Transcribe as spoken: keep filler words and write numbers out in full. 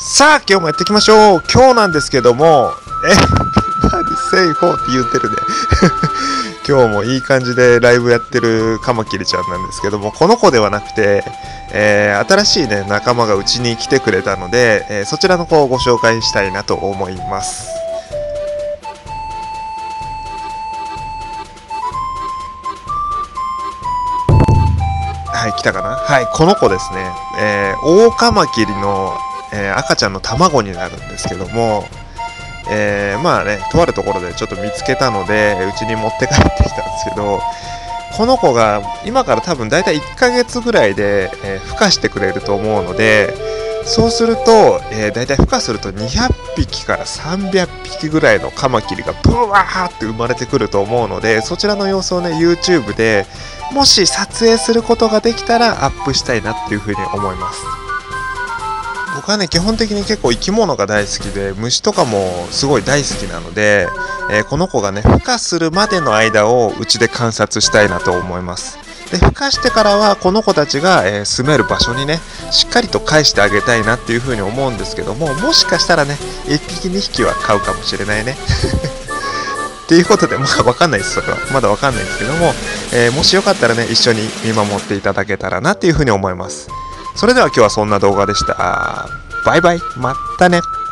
さあ今日もやっていきましょう。今日なんですけども、え、何セイホーって言ってるね。今日もいい感じでライブやってるカマキリちゃんなんですけども、この子ではなくて、えー、新しいね仲間がうちに来てくれたので、えー、そちらの子をご紹介したいなと思います。はい、来たかな。はい、この子ですね、えー、オオカマキリの、えー、赤ちゃんの卵になるんですけども、えー、まあね、とあるところでちょっと見つけたので、うちに持って帰ってきたんですけど、この子が今から多分だいたいいっかげつぐらいで、えー、孵化してくれると思うので、そうすると、えー、だいたい孵化するとにひゃっぴきからさんびゃっぴきぐらいのカマキリがブワーって生まれてくると思うので、そちらの様子をね YouTube でもし撮影することができたらアップしたいなっていうふうに思います。僕はね基本的に結構生き物が大好きで、虫とかもすごい大好きなので、えー、この子がね孵化するまでの間をうちで観察したいなと思います。で孵化してからはこの子たちが、えー、住める場所にねしっかりと返してあげたいなっていうふうに思うんですけども、もしかしたらねいっぴきにひきは飼うかもしれないね。っていうことでまだ分かんないです。それはまだ分かんないんですけども、えー、もしよかったらね一緒に見守っていただけたらなっていうふうに思います。それでは今日はそんな動画でした。バイバイ、またね。